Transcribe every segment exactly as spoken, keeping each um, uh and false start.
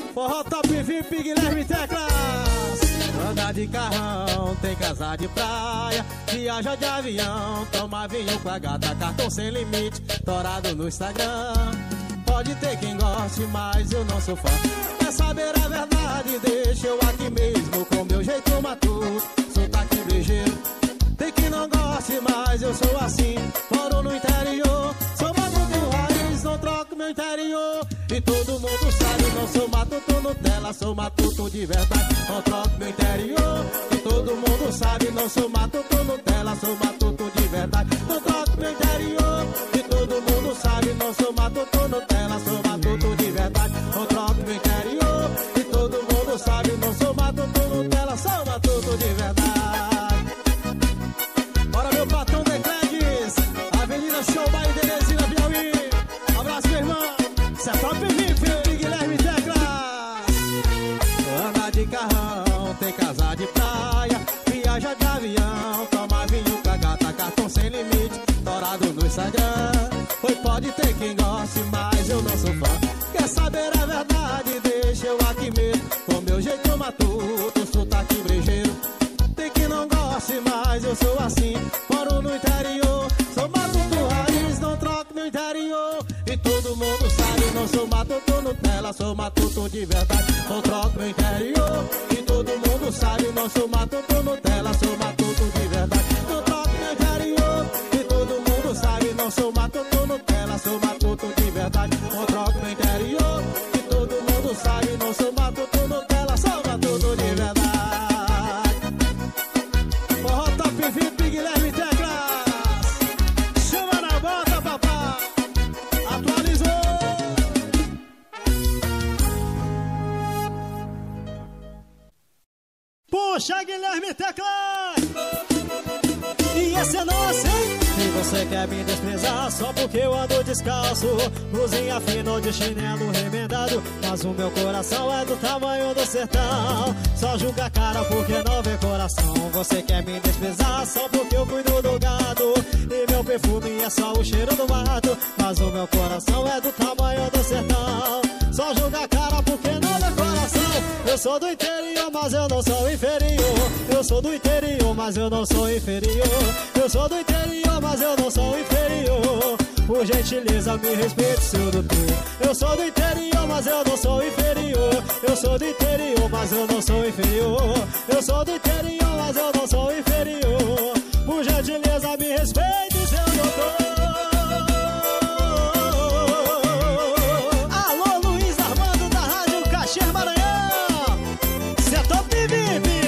Forró Top V I P, Guilherme Teclas. Anda de carrão, tem casa de praia, viaja de avião, toma vinho com a gata, cartão sem limite, torado no Instagram. Pode ter quem goste, mas eu não sou fã. Quer saber a verdade? Deixa eu aqui mesmo, com meu jeito matuto, sotaque brejeiro. Tem quem não goste, mas eu sou assim. Moro no interior, sou matuto raiz, não troco meu interior. E todo mundo sabe, não sou matuto Nutella, sou matuto de verdade, não troco meu interior. E todo mundo sabe, não sou matuto Nutella, sou matuto de verdade, não troco meu interior. E todo mundo sabe, não sou matuto Nutella, sou matuto de verdade, não troco meu interior. E todo mundo sabe, não sou matuto Nutella, sou matuto de verdade. Bora meu patrão Decredes, Avenida Show Baile Teresina, Piauí. Abraço meu irmão, cê é Top V I P, Guilherme Teclas. Anda de carrão, tem casa de praia, viaja de avião, toma vinho com a gata, cartão sem limite, torado no Instagram. Oi, pode ter quem goste, mas eu não sou fã. Quer saber a verdade? Deixa eu aqui mesmo, com meu jeito matuto, sotaque brejeiro. Tem quem não goste, mas eu sou assim. Moro no interior, sou matuto raiz, não troco meu interior. E todo mundo sabe, não sou matuto Nutella, sou matuto de verdade, não troco meu interior. E todo mundo sabe, não sou matuto Nutella, sou matuto de verdade, não troco meu interior. E todo mundo sabe, não sou matuto Nutella, sou matuto de verdade, não troco meu interior. E todo mundo sabe, não sou matuto Nutella, sou matuto de verdade. Forró Top V I P, Guilherme Teclas. Chama na bota, papá. Atualizou. Puxa, Guilherme Teclas. E esse é nosso, hein? Se você quer me desprezar só porque eu ando descalço, blusinha fina de chinelo remendado, mas o meu coração é do tamanho do sertão. Só julga a cara porque não vê coração. Você quer me desprezar só porque eu cuido do gado, e meu perfume é só o cheiro do mato, mas o meu coração é do tamanho do sertão. Só julga a cara porque não vê coração. Eu sou do interior, mas eu não sou inferior. Eu sou do interior, mas eu não sou inferior. Eu sou do interior, mas eu não sou inferior. Por gentileza, me respeite, seu doutor. Eu sou do interior, mas eu não sou inferior. Eu sou do interior, mas eu não sou inferior. Eu sou do interior, mas eu não sou inferior. Por gentileza, me respeite, seu doutor. Alô, Luiz Armando da Rádio Caxias Maranhão. Cê é Top V I P.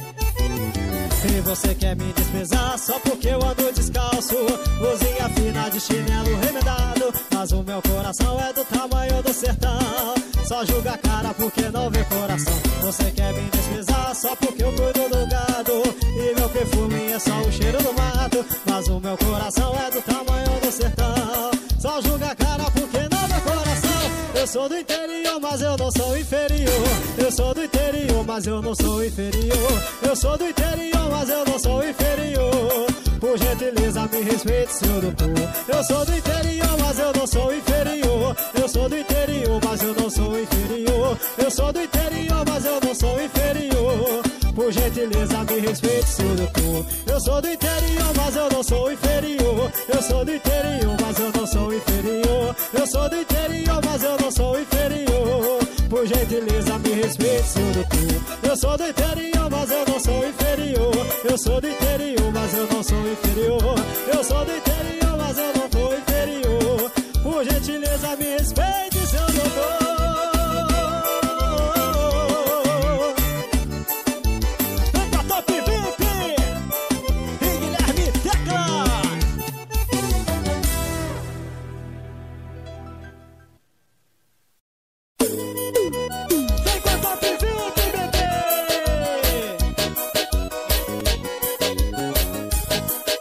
E você quer me desprezar só porque eu ando descalço, blusinha fina de chinelo remendado, mas o meu coração é do tamanho do sertão. Só julga a cara porque não vê coração. Você quer me desprezar só porque eu cuido do gado, e meu perfume é só o cheiro do mato, mas o meu coração é do tamanho do sertão. Só julga a cara porque não vê coração. Eu sou do interior, mas eu não sou inferior. Eu sou do interior, mas eu não sou inferior. Eu sou do interior, mas eu não sou inferior. Por gentileza, me respeite, seu doutor. Eu sou do interior, mas eu não sou inferior. Eu sou do interior, mas eu não sou inferior. Eu sou do interior, mas eu não sou inferior. Por gentileza, me respeite, seu doutor. Eu sou do interior, mas eu não sou inferior. Eu sou do interior, mas eu não sou inferior. Eu sou do interior, mas eu não sou inferior. Por gentileza, me respeite, seu doutor. Eu sou do interior, mas eu não sou inferior. Eu sou do interior, mas eu não sou inferior. Eu sou do interior, mas eu não sou inferior. Por gentileza, me respeite, seu doutor. Vem pra Top V I P e Guilherme Teclas. Vem com a Top V I P, bebê.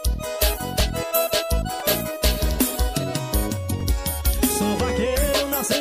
Sou vaqueiro, nasci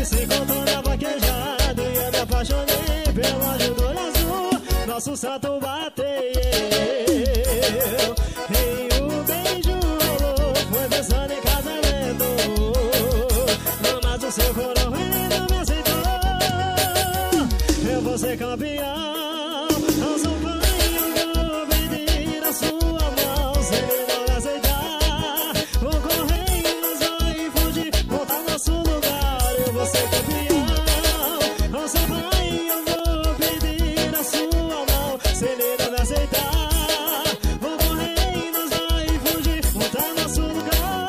se encontrou na vaquejada e eu me apaixonei pelo anjo do olho azul. Nosso santo bateu e o beijo rolou, foi pensando em casamento. Mas o seu coroa ele não me aceitou. Eu vou ser campeão, não sou pai, eu vou pedir a sua mão. Se ele não me aceitar, vou correr e nós vai fugir, voltar nosso lugar. Eu vou ser campeão, não sou pai, eu vou pedir a sua mão. Se ele não me aceitar, vou correr e nós vai fugir, voltar nosso lugar.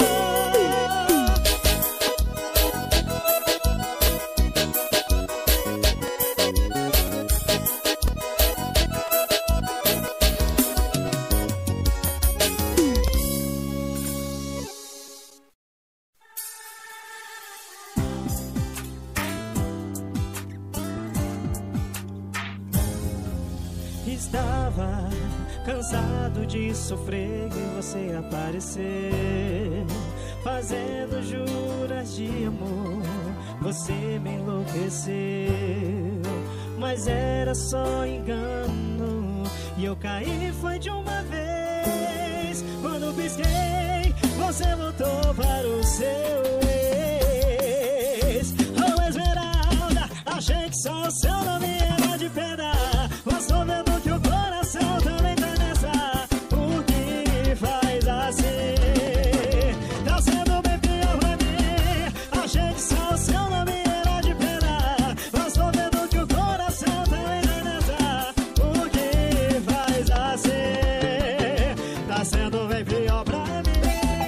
Estava cansado de sofrer e você aparecer, fazendo juras de amor. Você me enlouqueceu, mas era só engano. E eu caí foi de uma vez. Quando pisquei, você voltou para o seu ex. Oh, Esmeralda, achei que só o seu nome era de pedra, mas tô vendo que o coração também tá nessa. O que faz assim? Tá sendo bem pior pra mim. Achei que só o seu nome era de pedra, mas tô vendo que o coração também tá nessa. O que faz assim? Tá sendo bem pior pra mim.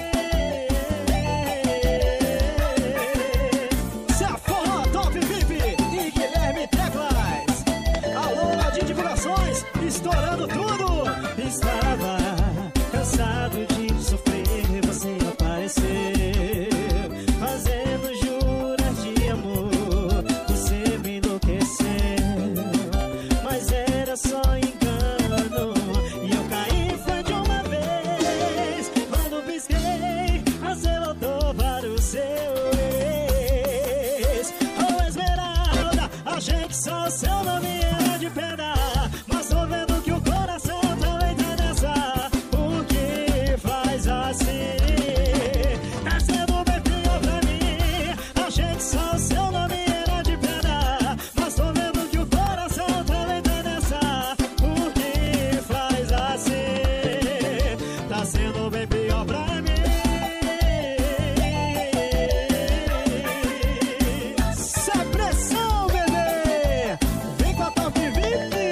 Se a forró top V I P e Guilherme Teclas. Alô, de divulgações, estourando tudo. Estava cansado de sofrer, você apareceu, fazendo juras de amor. Você me enlouqueceu, mas era só engano. E eu caí foi de uma vez. Quando pisquei, você voltou para o seu ex. Oh, Esmeralda, achei que só o seu nome era de pedra, mas tô vendo que o coração também tá nessa. O que faz assim? Tá sendo bem pior pra mim. Achei que só o seu nome era de pedra, mas tô vendo que o coração também tá nessa. O que faz assim? Tá sendo bem pior pra mim. Sem pressão, bebê, vem com a Top V I P.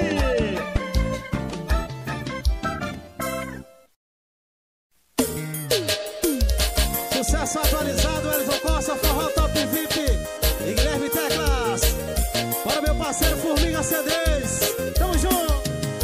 Sucesso atualizado, Elton Costa, forró Top V I P e Guilherme Teclas. Para meu parceiro Formiga C Ds, tamo junto.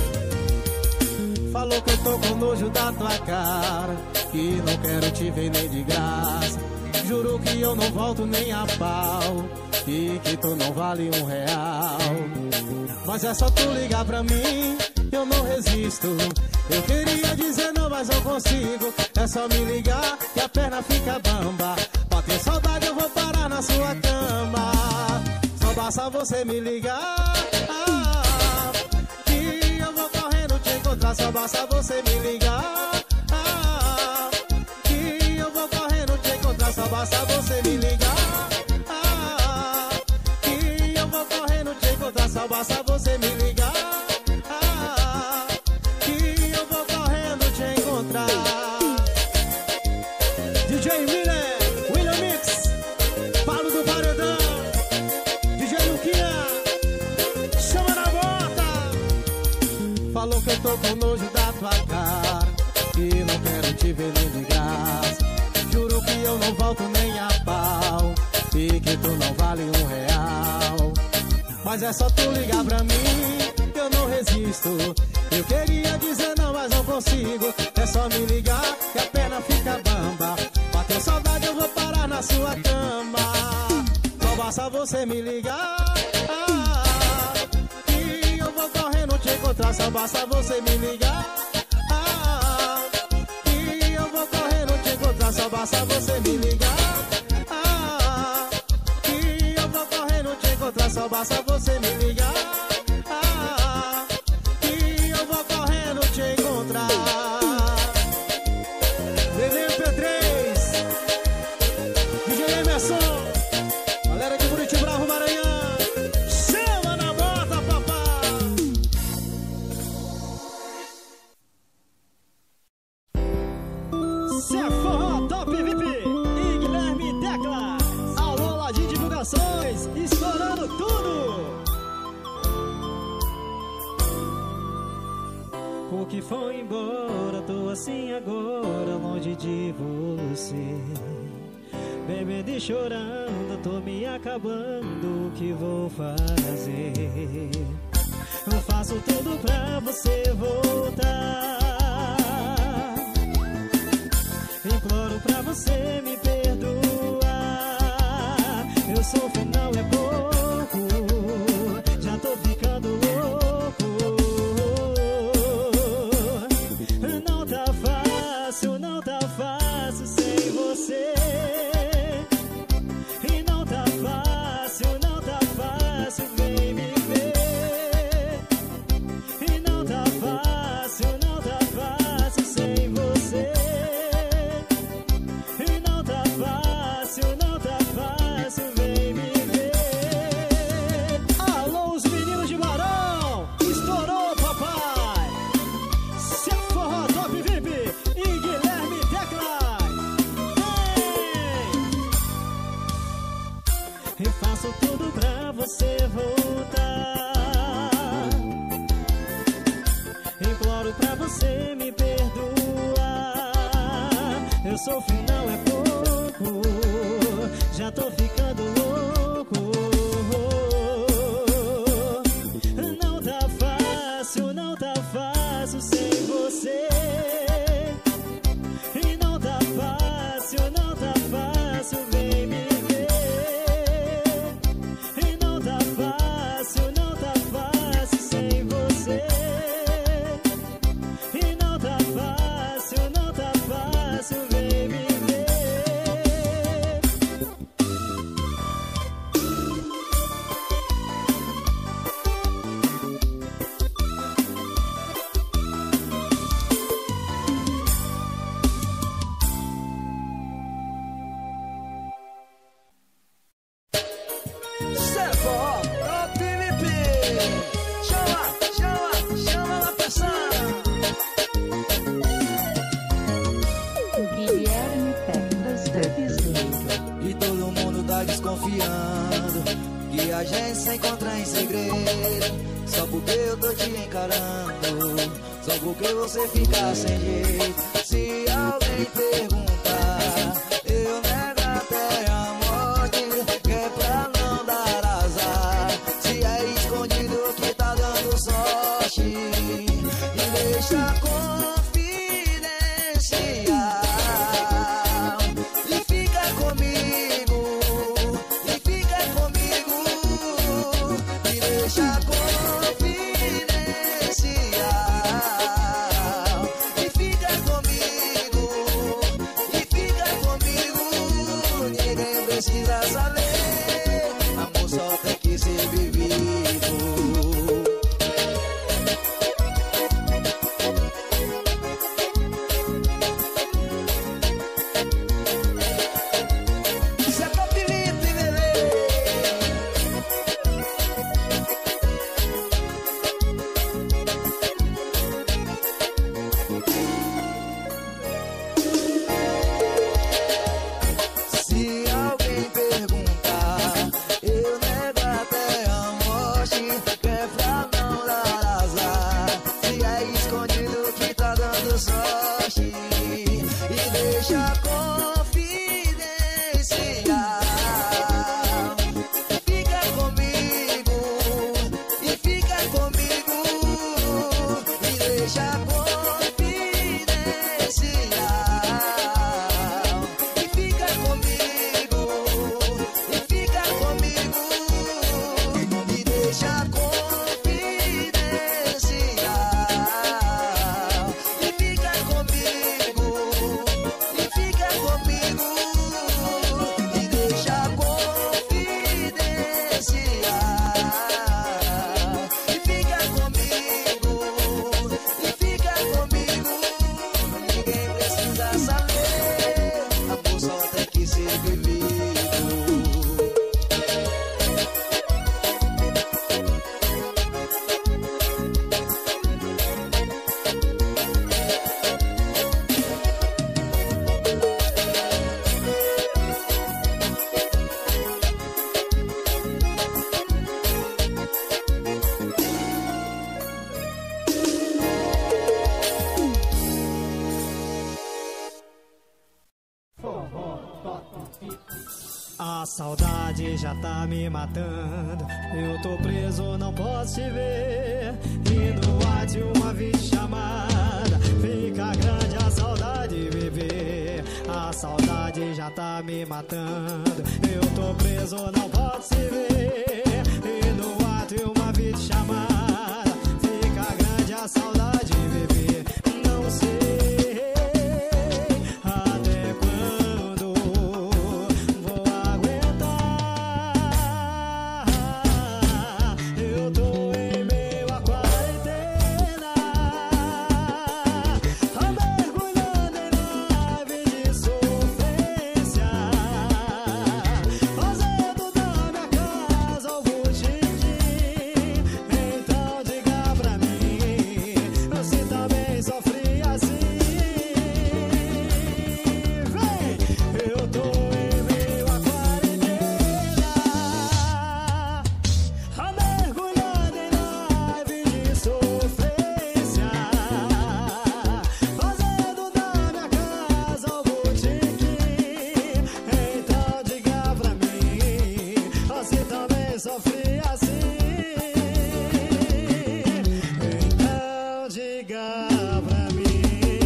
Falou que eu tô com nojo da tua cara, que não quero te ver nem de graça. Juro que eu não volto nem a pau, e que tu não vale um real. Mas é só tu ligar pra mim, eu não resisto. Eu queria dizer não, mas não consigo. É só me ligar que a perna fica bamba. Pra ter saudade eu vou parar na sua cama. Só basta você me ligar, ah, que eu vou correndo te encontrar. Só basta você me ligar, ah, que eu vou correndo te encontrar. Só basta você me ligar, ah, que eu vou correndo te encontrar. Só basta você me ligar, ah, que eu vou correndo te encontrar. D J Miller, William Mix, Paulo do Paredão, D J Luquinha, chama na bota. Falou que eu tô com nojo da tua cara, que não quero te ver nem de graça. Juro que eu não volto nem a pau, e que tu não vale um real. Mas é só tu ligar pra mim, eu não resisto. Eu queria dizer não, mas não consigo. É só me ligar que a perna fica bamba. Bateu saudade, eu vou parar na sua cama. Só basta você me ligar, ah, que eu vou correndo te encontrar. Só basta você me ligar, ah, que eu vou correndo te encontrar. Só basta você me ligar, ah, que eu vou correndo basta você me ligar, ah, que eu vou correndo te encontrar. D V P três, D J Emerson, galera de Buriti Bravo, Maranhão, chama na bota, papai. Cê é forró top V I P e Guilherme Tecla. Alô, lá de divulgações, estourando tudo. Porque foi embora, tô assim agora, longe de você. Bebendo e chorando, tô me acabando, o que vou fazer? Eu faço tudo pra você voltar. Imploro pra você me perdoar. Eu sofro, não é pouco, já tô ficando louco. Não tá fácil, não tá fácil sem você. E não tá fácil, não tá fácil, vem me ver. E não tá fácil, não tá fácil sem você. E não tá fácil, não tá fácil, vem me ver. Alô, os meninos de Barão, estourou, papai. Cê é forró top V I P e Guilherme Tecla. Hey! Eu faço tudo pra você voltar. Imploro pra você me perdoar. Eu sofro, não é pouco, já tô ficando louco. Não tá fácil, não tá fácil sem você. E não tá fácil, não tá fácil, vem me ver. E não tá fácil, não tá fácil sem você. E não tá fácil, não tá fácil, vem me ver. Cê é forró top V I P. Chama, chama, chama na pressão. Guilherme Teclas da Visão. E todo mundo tá desconfiando que a gente se encontra em segredo. Só porque eu tô te encarando, só porque você fica sem jeito. Se alguém perguntar, eu nego até a morte, que é pra não dar azar. Se é escondido que tá dando sorte, e deixa confidencial. E fica comigo, e fica comigo, e deixa confidencial. E fica comigo, e fica comigo, ninguém precisa saber, amor só tem que ser vivido. Cê é top V I P, bebê. Se alguém perguntar, eu nego até a morte, que é pra não dar azar. Se é escondido que tá dando sorte, e deixa confidencial. Fica comigo, e fica comigo, e deixa confidencial. E fica comigo, A saudade já tá me matando. Eu tô preso, não posso te ver. E no WhatsApp uma videochamada. Fica grande a saudade, bebê. A saudade já tá me matando. Eu tô preso, não posso te ver. E no WhatsApp uma videochamada. Fica grande a saudade, bebê. Não sei até quando vou aguentar. Eu tô em meio à quarentena, mergulhando em live de sofrência, fazendo da minha casa o botiquim. Então diga pra mim, você também sofre assim? Vem! Eu tô em meio à quarentena, mergulhando em live de sofrência, fazendo da minha casa o botiquim. Então diga pra mim, você também sofre assim? Então diga pra mim.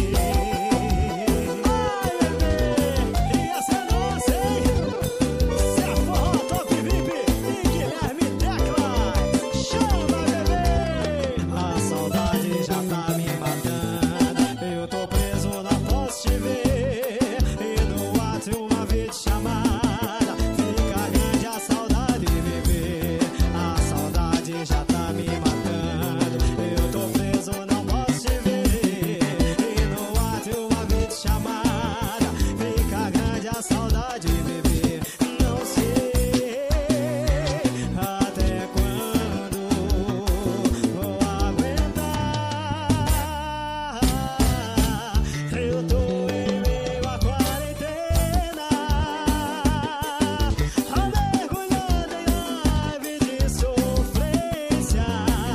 Ai, bebê, e essa é nossa, hein? Cê é forró top V I P e Guilherme Teclas. Chama, bebê! A saudade já tá me matando. Eu tô preso, não posso te ver. E no WhatsApp uma videochamada. Fica grande a saudade, bebê. A saudade já tá me matando. Eu tô preso, não posso te ver. E no WhatsApp uma videochamada. Fica grande a saudade, bebê. Não sei até quando vou aguentar. Eu tô em meio à quarentena, mergulhando em live de sofrência,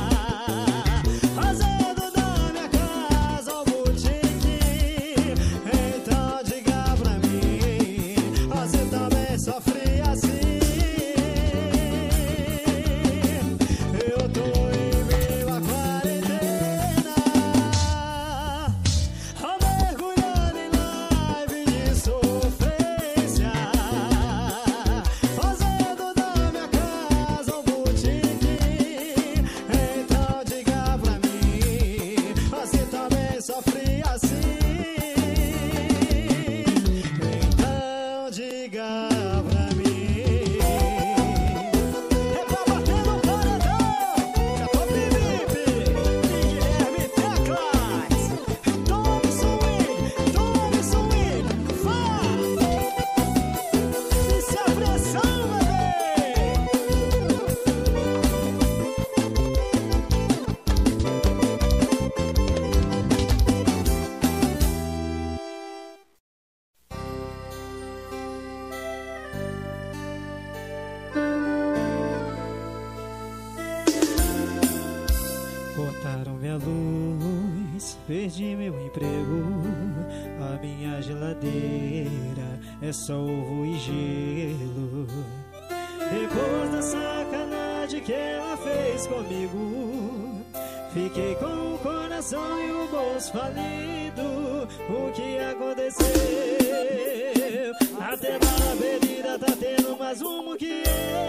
fazendo da minha casa o botiquim. Então diga pra mim, você também sofre assim? Eu tô em meio à quarentena, mergulhando em live de sofrência, fazendo da minha casa um botiquim. Então diga pra mim, você também sofre assim? Então diga pra mim. É pra bater no paredão, que é Top V I P e Guilherme Teclas. Tome swing, tome swing, vá! Isso é pressão, bebê! Cortaram minha luz, perdi meu emprego. A minha geladeira é só ovo e gelo. Depois da sacanagem que ela fez comigo, fiquei com o coração e o bolso falido. O que aconteceu? Até bala bebida tá tendo mais rumo que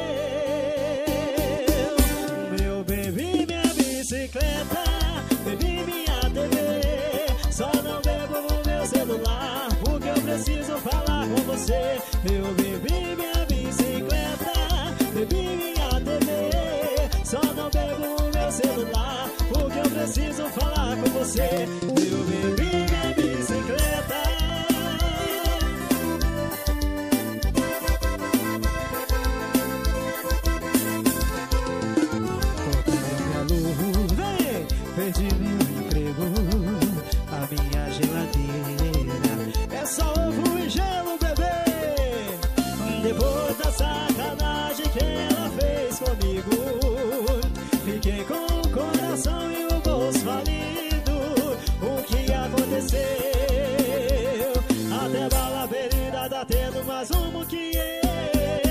eu. Eu bebi minha bicicleta, bebi minha T V. Só não bebo no meu celular, porque eu preciso falar com você. Eu bebi minha bicicleta, bebi minha T V. Só não bebo no meu celular, porque eu preciso falar com você. Eu bebi minha bicicleta. Perdi meu emprego, a minha geladeira é só ovo e gelo, bebê. Depois da sacanagem que ela fez comigo, fiquei com o coração e o bolso falido. O que aconteceu? Até bala ferida tá tendo mais rumo que eu.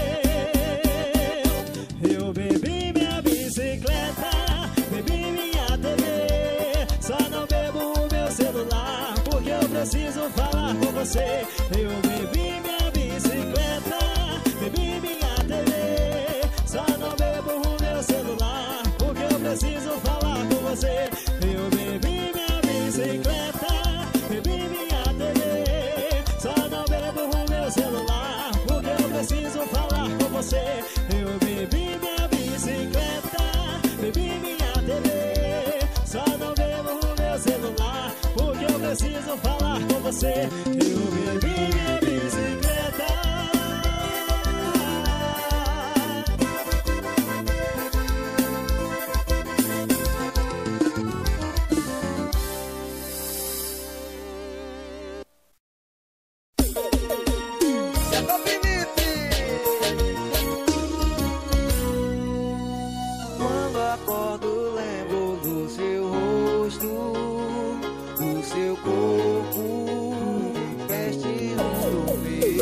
você. Eu bebi minha bicicleta, bebi minha T V. Só não bebo o meu celular, porque eu preciso falar com você. Eu bebi minha bicicleta, bebi minha T V. Só não bebo o meu celular, porque eu preciso falar com você. Eu bebi minha bicicleta, bebi minha T V. Só não bebo o meu celular, porque eu preciso falar com você. Eu bebi minha bicicleta. Quando acordo lembro do seu rosto, do seu corpo, vestindo o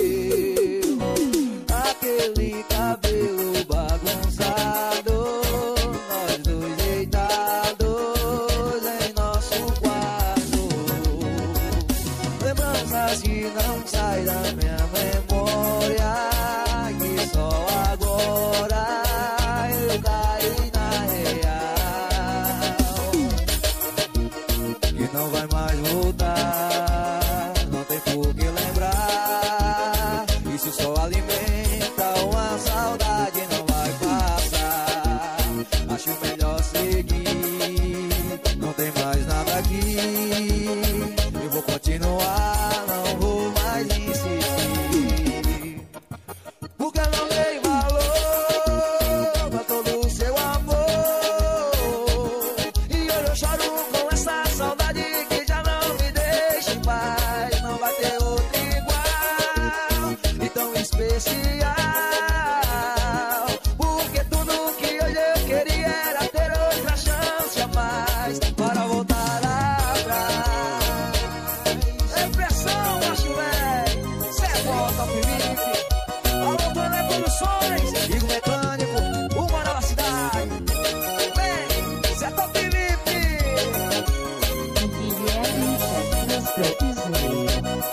meu, aquele cabelo bagunçado, nós dois deitados em nosso quarto. Lembranças que não saem da minha memória, que só agora eu caí na real, que não vai mais voltar, não tem por que lembrar. Isso só alimenta uma saudade, não vai passar. Acho melhor seguir, não tem mais nada aqui. Eu vou continuar, não vou mais insistir, porque não tem valor pra todo o seu amor. E hoje eu choro com essa saudade que já não me deixa em paz. Não vai ter outro igual e tão especial, porque tudo que hoje eu queria era ter outra chance a mais para voltar atrás. É pressão, macho velho, cê é bom, Top Felipe. Alô, Toné Produções, Igor Mecânico, uma nova cidade. Vem, cê é Top Felipe. Guilherme Teclas da Disney.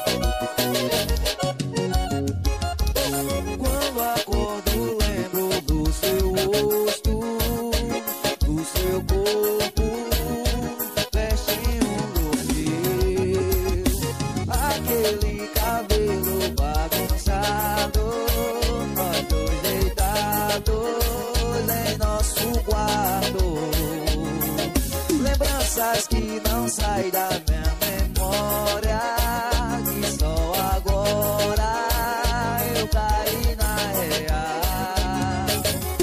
Quando acordo lembro do seu rosto, do seu corpo, vestindo o meu, aquele cabelo bagunçado, nós dois deitados em nosso quarto. Lembranças que não saem da minha memória, que só agora eu caí na real,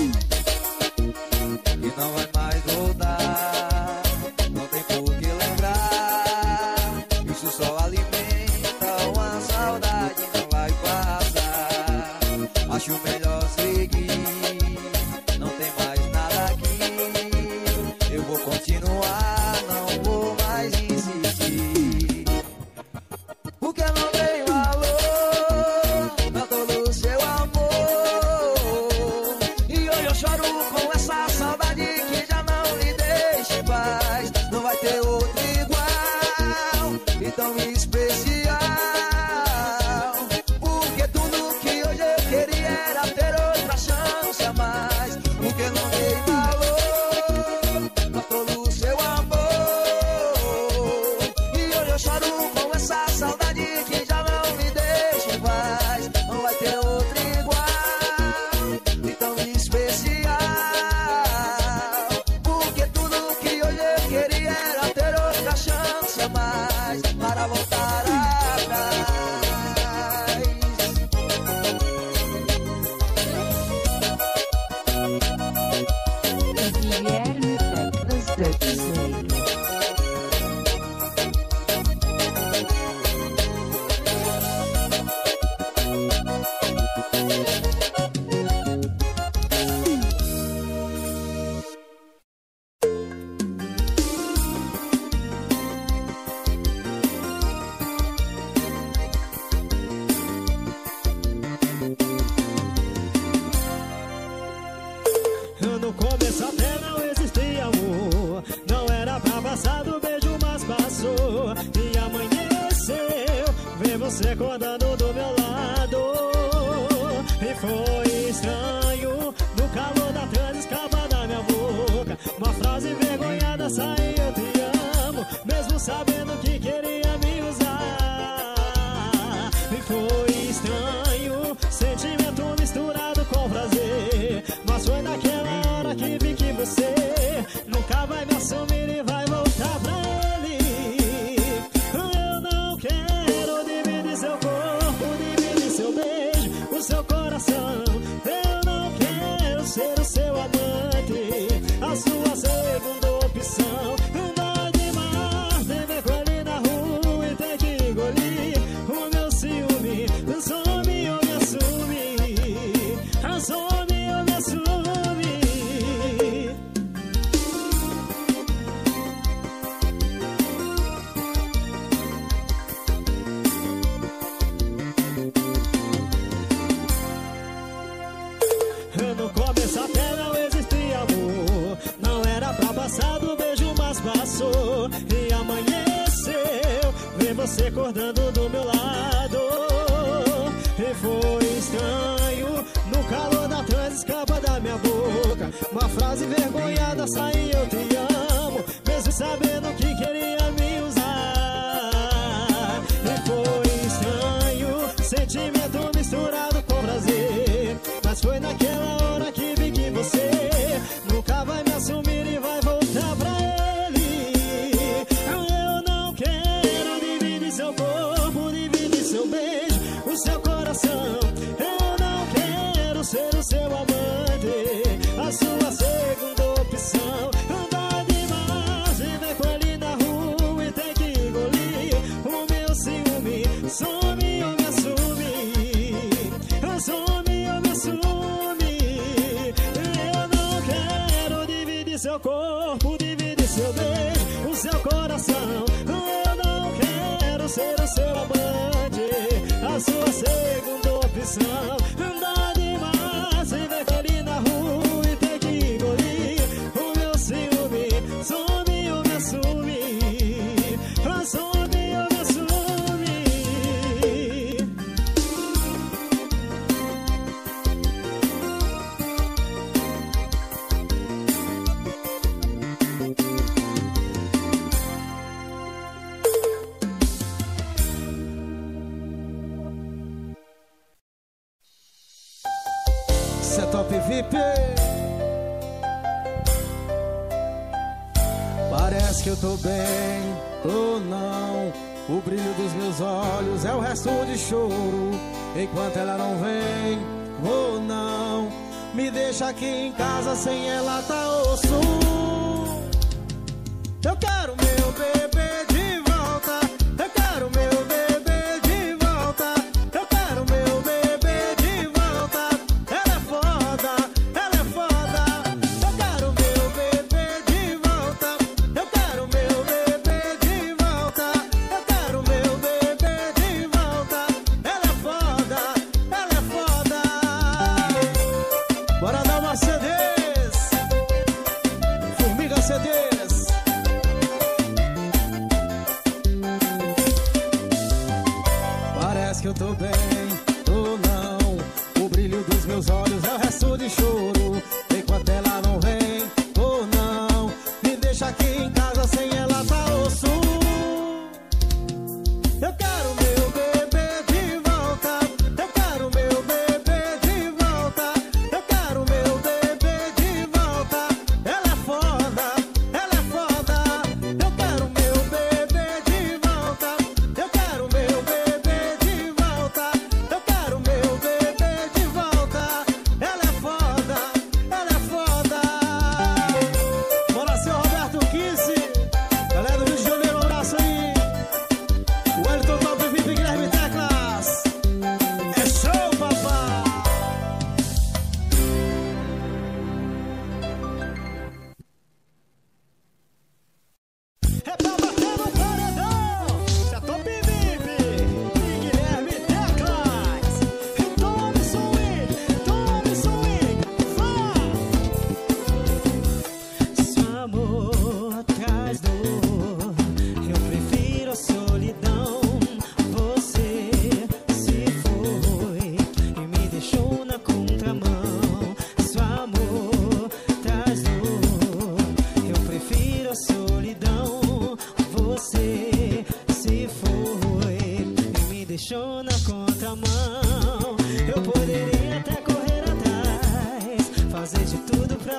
e não vai mais voltar, não tem por que lembrar. Isso só alimenta uma saudade, não vai passar. Acho melhor seguir, não tem mais nada aqui. Eu vou continuar, não vou mais insistir, porque não tem valor pra todo o seu amor. E hoje eu choro com essa saudade que já não lhe deixa em paz. Não vai ter outro igual e tão especial, porque tudo que hoje eu queria era ter foi estranho, no calor da trans escapa da minha boca. Uma frase envergonhada saiu, eu te amo, mesmo sabendo que queria me usar. E foi estranho, sentimento misturado com prazer, mas foi naquela hora que vi que você nunca vai me assumir e vai voltar pra ele. Eu não quero dividir seu corpo, dividir seu beijo, o seu coração. Eu não quero ser o seu amante, a sua segunda opção. Dói demais de ver com ele na rua e ter que engolir o meu ciúme. Some ou me assume, some ou me assume. No começo até não existia amor, não era pra passar do beijo, mas passou. E amanheceu, ver você acordando do meu lado. E foi estranho, no calor da trans escapa da minha boca. Uma frase envergonhada saiu, eu te amo, mesmo sabendo que queria me usar. E foi estranho, sentimento misturado com prazer, mas foi naquela hora que vi que você nunca vai me assumir e vai voltar pra ele. Eu não quero dividir seu corpo, dividir seu beijo, o seu coração. Eu não quero ser o seu amante, a sua segunda opção. Andar demais e ver com ele na rua e ter que engolir o meu ciúme. Some ou me assume, some ou me assume. Eu não quero dividir seu corpo, dividir seu beijo, o seu coração. Eu não quero ser o seu amante, a sua segunda opção. Andar demais e ver com ele na rua e ter que engolir o meu ciúme. Some ou me assume, some ou me assume. Setup V I P. Parece que eu tô bem ou não. O brilho dos meus olhos é o resto de choro, enquanto ela não vem ou não. Me deixa aqui em casa, sem ela tá osso. Eu quero meu bebê de volta, eu quero meu bebê de volta, eu quero meu bebê de volta. Ela é foda, ela é foda. Eu quero meu bebê de volta, eu quero meu bebê de volta, eu quero meu bebê de volta. Ela é foda, ela é foda. Bora dar uma C Ds, Formiga C Ds. Parece que eu tô bem ou não. O brilho dos meus olhos é o resto de choro, enquanto ela não vem ou não. Me deixa aqui em casa, sem ela tá osso. Eu quero meu bebê de volta, eu quero meu bebê de volta, eu quero meu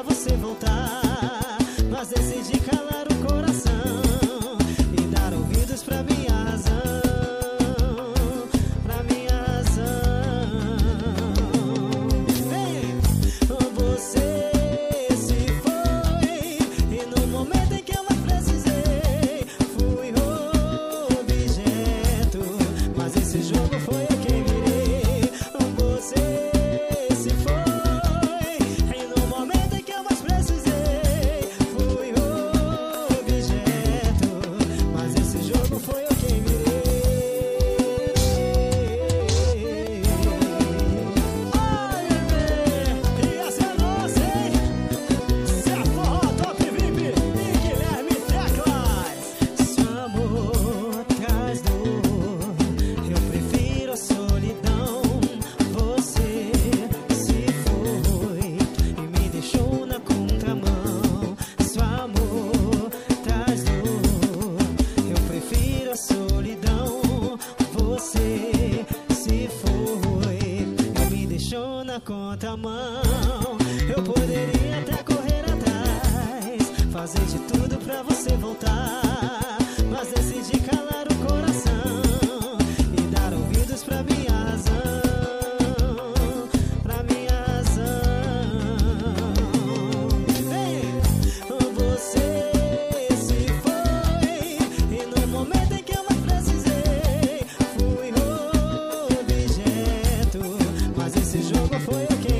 pra você voltar, mas decidi calar o coração e dar ouvidos pra minha razão, pra minha razão. Vem, você se foi e no momento em que eu mais precisei fui objeto, mas esse jogo foi eu quem virei. Você se foi e no momento em que eu mais precisei fui objeto, mas esse jogo foi eu quem virei. Ai, bebê, e essa é nossa, hein? Se a forró top V I P e Guilherme Teclas. Seu amor traz dor, eu prefiro a solidão. Você se foi e me deixou na contramão. Seu amor traz dor, eu prefiro a solidão. Você se foi e me deixou na contramão. Eu poderia até correr atrás, fazer de tudo pra você voltar, mas decidi calar o coração e dar ouvidos pra minha razão, pra minha razão. Vem, você se foi e no momento em que eu mais precisei fui objeto, mas esse jogo foi eu quem